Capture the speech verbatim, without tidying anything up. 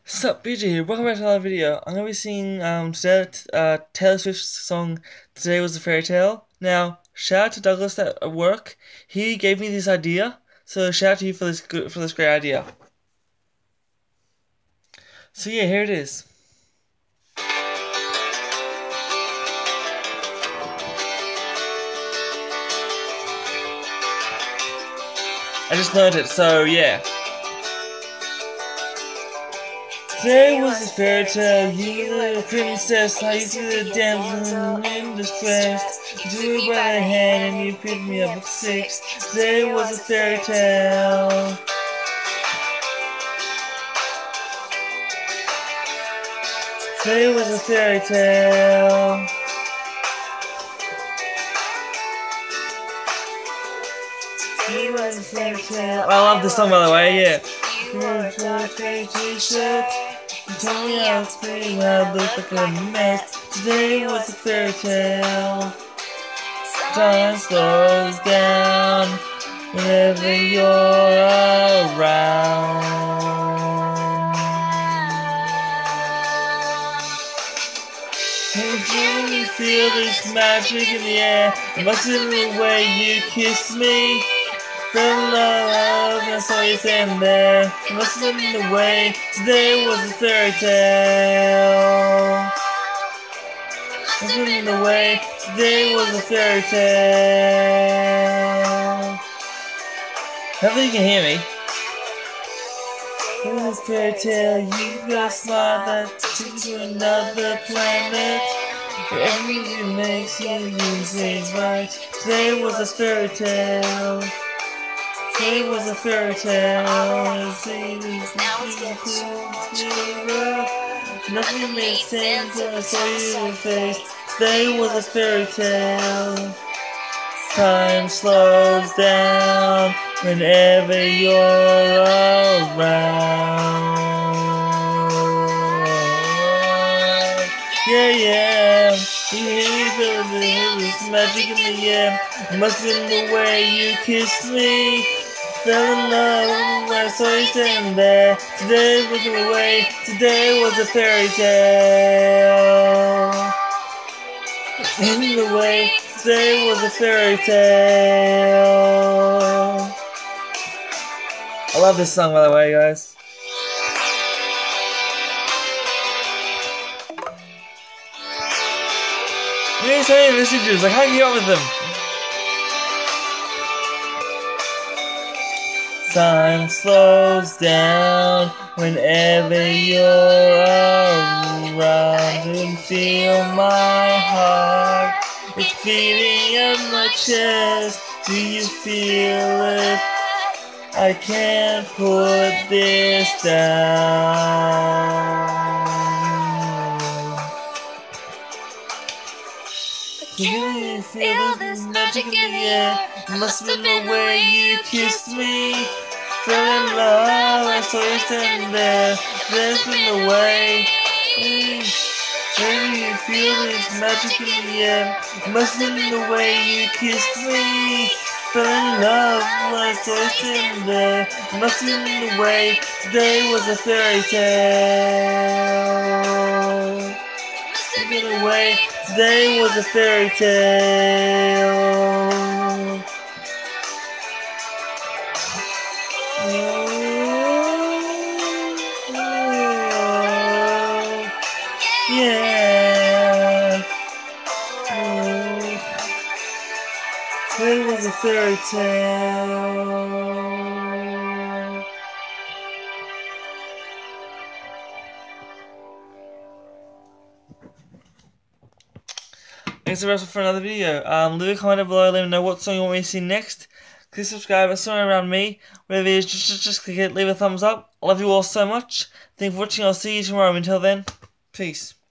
Sup, B J here. Welcome back to another video. I'm gonna be singing um today, uh Taylor Swift's song "Today Was a Fairy Tale." Now, shout out to Douglas at work. He gave me this idea, so shout out to you for this good for this great idea. So yeah, here it is. I just learned it, so yeah. Today was a fairy tale, you little princess, how you see the damsel in distress. You took me by the hand and you picked me up at six. Today was a fairy tale. Today was a fairy tale. Today was a fairy tale. I love this song, by the way, yeah. T-shirt. You told me I was pretty, I looked like a mess. Today was a fairy tale. Time slows down whenever you're around. Can you feel this magic in the air? It must have been the way you kissed me. Fell in love, and I saw you standing there. It must have been the way. Today was a fairy tale. Must have been the way. Today was a fairy tale. Hopefully you can hear me. It was a fairy tale. You got a smile that takes you to another planet. Everything you makes you do things right. Today was a fairy tale. It was a fairy tale. Nothing made sense when I saw you in your face. Today was a fairy tale. Time slows down whenever you're around. Yeah, yeah. You feel this magic in the air. It must have been the way you kissed me. Fell in love when I saw you standing there. Today was the way. Today was a fairy tale. In the way. Today was a fairy tale. I love this song, by the way, guys. You need so many messages. I can't keep up with them. Time slows down whenever you're around and feel my heart. It's beating at my chest. Do you feel it? I can't put this down. Can you feel this magic in the air? Must have been the way you kissed me. Fell in love, I saw you standing there. There's been the way. Can you feel this magic in the air? Must have been the way you kissed me. Fell in love when I saw you standing there. Must have been the way. Today was a fairy tale. Taken away. Today was a fairy tale. Oh, yeah. Oh, it was a fairy tale. Thanks so much for another video. Um, leave a comment down below. Let me know what song you want me to see next. Click subscribe. It's somewhere around me. Whatever it is, just, just, just click it. Leave a thumbs up. I love you all so much. Thank you for watching. I'll see you tomorrow. Until then, peace.